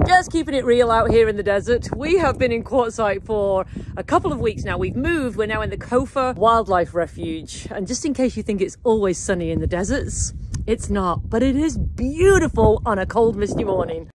Just keeping it real out here in the desert. We have been in Quartzsite for a couple of weeks now. We've moved. We're now in the Kofa Wildlife Refuge. And just in case you think it's always sunny in the deserts, it's not, but it is beautiful on a cold, misty morning.